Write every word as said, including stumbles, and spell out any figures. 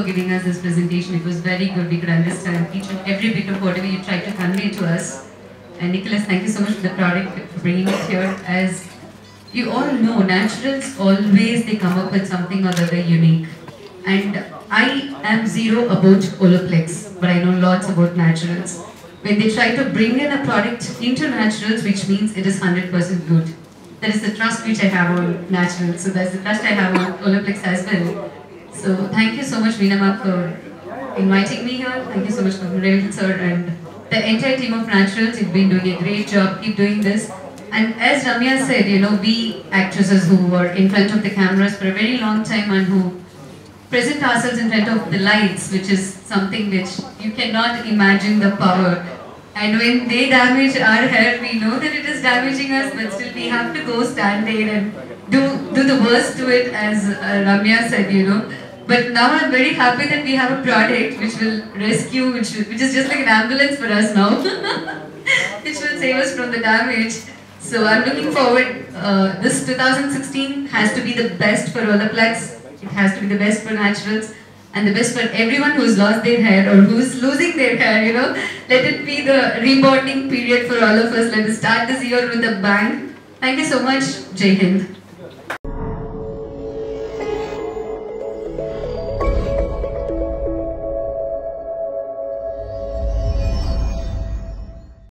for giving us this presentation. It was very good. We could understand each and every bit of whatever you tried to convey to us. And Nicholas, thank you so much for the product, for bringing it here. As you all know, naturals always, they come up with something or the other unique. And I am zero about OLAPLEX, but I know lots about naturals. When they try to bring in a product into naturals, which means it is one hundred percent good. That is the trust which I have on naturals. So that's the trust I have on OLAPLEX as well. So thank you so much, Neelima, for inviting me here. Thank you so much, Ravi sir, and the entire team of naturals. You've been doing a great job. Keep doing this. And as Ramya said, you know, we actresses who were in front of the cameras for a very long time and who present ourselves in front of the lights, which is something which you cannot imagine the power. And when they damage our hair, we know that it is damaging us, but still we have to go stand there and do, do the worst to it, as uh, Ramya said, you know. But now I'm very happy that we have a product which will rescue, which, which is just like an ambulance for us now, which will save us from the damage. So I'm looking forward. Uh, this two thousand sixteen has to be the best for OLAPLEX. It has to be the best for naturals and the best for everyone who's lost their hair or who's losing their hair, you know. Let it be the rebonding period for all of us. Let us start this year with a bang. Thank you so much. Jai Hind.